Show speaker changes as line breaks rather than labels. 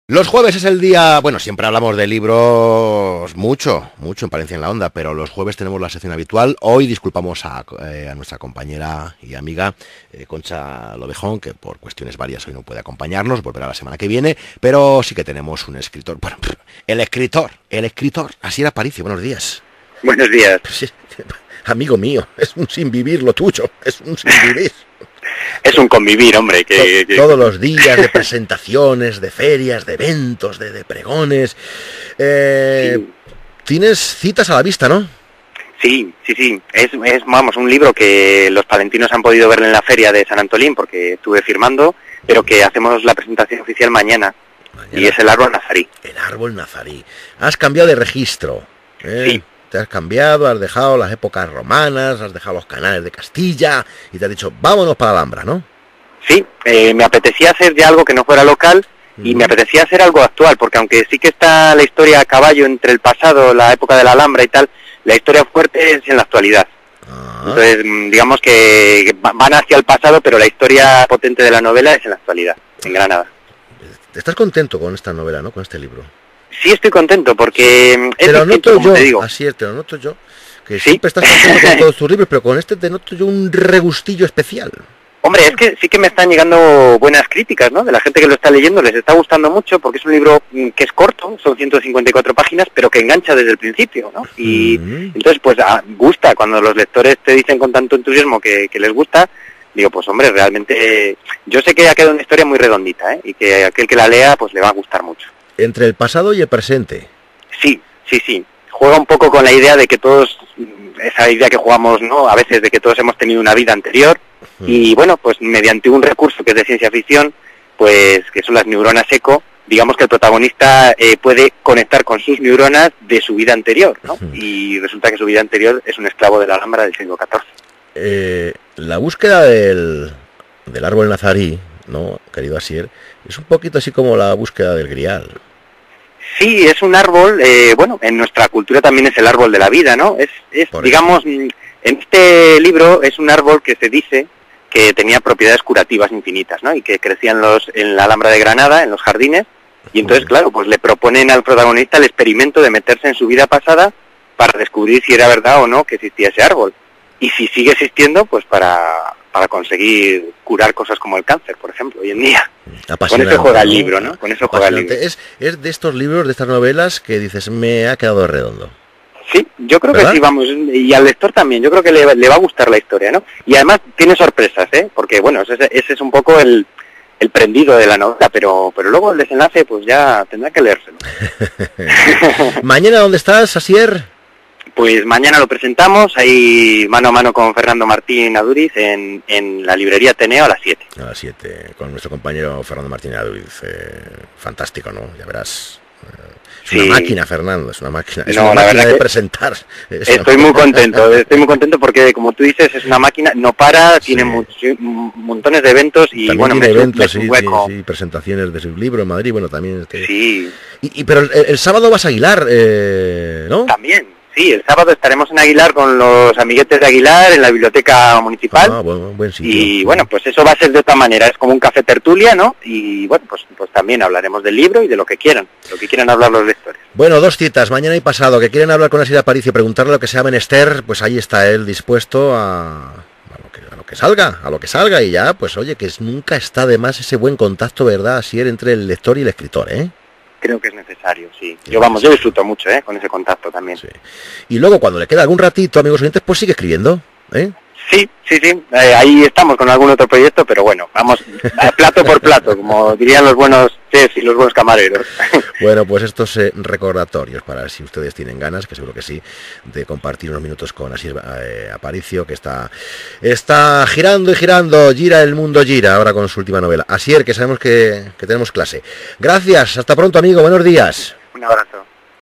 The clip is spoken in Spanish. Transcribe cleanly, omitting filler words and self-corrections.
Los jueves es el día, bueno, siempre hablamos de libros mucho en Palencia en la Onda, pero los jueves tenemos la sección habitual. Hoy disculpamos a nuestra compañera y amiga Concha Lobejón, que por cuestiones varias hoy no puede acompañarnos, volverá la semana que viene, pero sí que tenemos un escritor, bueno, el escritor, Asier Aparicio, buenos días.
Buenos días.
Sí, amigo mío, es un sin vivir lo tuyo, es un sin vivir.
Es un convivir, hombre.
Todos los días de presentaciones, de ferias, de eventos, de pregones.
Sí.
Tienes citas a la vista, ¿no?
Sí. Vamos, un libro que los palentinos han podido ver en la feria de San Antolín, porque estuve firmando, pero que hacemos la presentación oficial mañana. Y es El árbol nazarí.
El árbol nazarí. Has cambiado de registro.
Sí.
Te has cambiado, has dejado las épocas romanas, has dejado los canales de Castilla y te has dicho, vámonos para la Alhambra, ¿no?
Sí, me apetecía hacer ya algo que no fuera local y me apetecía hacer algo actual, porque aunque sí que está la historia a caballo entre el pasado, la época de la Alhambra y tal, la historia fuerte es en la actualidad. Entonces, digamos que van hacia el pasado, pero la historia potente de la novela es en la actualidad, en Granada.
¿Estás contento con esta novela, no? Con este libro.
Sí, estoy contento porque
te lo noto yo, así es, te lo noto yo, que ¿sí? Siempre estás contento con todos tus libros, pero con este te noto yo un regustillo especial.
Hombre, es que sí que me están llegando buenas críticas, ¿no? De la gente que lo está leyendo, les está gustando mucho porque es un libro que es corto, son 154 páginas, pero que engancha desde el principio, ¿no? Y entonces, pues gusta, cuando los lectores te dicen con tanto entusiasmo que les gusta, digo, pues hombre, realmente yo sé que ha quedado una historia muy redondita, ¿eh? Y que aquel que la lea, pues le va a gustar mucho.
Entre el pasado y el presente.
Sí. Juega un poco con la idea de que todos, esa idea que jugamos, ¿no? A veces de que todos hemos tenido una vida anterior y bueno, pues mediante un recurso que es de ciencia ficción, pues que son las neuronas eco, digamos que el protagonista puede conectar con sus neuronas de su vida anterior, ¿no? Y resulta que su vida anterior es un esclavo de la Alhambra del siglo XIV.
La búsqueda del árbol nazarí, ¿no, querido Asier? Es un poquito así como la búsqueda del Grial.
Sí, es un árbol, bueno, en nuestra cultura también es el árbol de la vida, ¿no? Es digamos, en este libro es un árbol que se dice que tenía propiedades curativas infinitas, ¿no? Y que crecían en la Alhambra de Granada, en los jardines, y entonces, claro, pues le proponen al protagonista el experimento de meterse en su vida pasada para descubrir si era verdad o no que existía ese árbol. Y si sigue existiendo, pues para conseguir curar cosas como el cáncer, por ejemplo, hoy en día. Con eso juega el libro, ¿no? Con eso juega el libro.
Es de estos libros, de estas novelas, que dices, me ha quedado redondo.
Sí, yo creo que sí, vamos, y al lector también, yo creo que le va a gustar la historia, ¿no? Y además tiene sorpresas, ¿eh? Porque, bueno, ese es un poco el prendido de la novela, pero luego el desenlace, pues ya tendrá que leérselo.
¿Mañana dónde estás, Asier?
Pues mañana lo presentamos, ahí mano a mano con Fernando Martín Aduriz en la librería Ateneo a las 7.
A las 7, con nuestro compañero Fernando Martín Aduriz. Fantástico, ¿no? Ya verás. Es una máquina, Fernando, es una máquina. Es una máquina de presentar.
Estoy muy contento porque, como tú dices, es una máquina, no para, tiene montones de eventos y
también
bueno,
tiene eventos, sí, presentaciones de su libro en Madrid, bueno, también.
Sí.
Pero el sábado vas a Aguilar, ¿no?
También. Sí, el sábado estaremos en Aguilar con los amiguetes de Aguilar en la biblioteca municipal.
Buen sitio.
Y bueno, pues eso va a ser de otra manera, es como un café tertulia, ¿no? Y bueno, pues también hablaremos del libro y de lo que quieran hablar los lectores.
Bueno, dos citas, mañana y pasado, que quieren hablar con Asier Aparicio y preguntarle lo que sea menester, pues ahí está él dispuesto a lo que salga y ya, pues oye, que nunca está de más ese buen contacto, ¿verdad, Asier, entre el lector y el escritor, ¿eh?
Creo que es necesario, sí. Yo disfruto mucho, con ese contacto también.
Sí. Y luego, cuando le queda algún ratito, amigos oyentes, pues sigue escribiendo, ¿eh?
Sí. Ahí estamos con algún otro proyecto, pero bueno, vamos plato por plato, como dirían los buenos chefs y los buenos camareros.
Bueno, pues estos recordatorios para si ustedes tienen ganas, que seguro que sí, de compartir unos minutos con Asier Aparicio, que está girando y girando, gira el mundo gira, ahora con su última novela. Asier, que sabemos que tenemos clase. Gracias, hasta pronto, amigo, buenos días.
Un abrazo.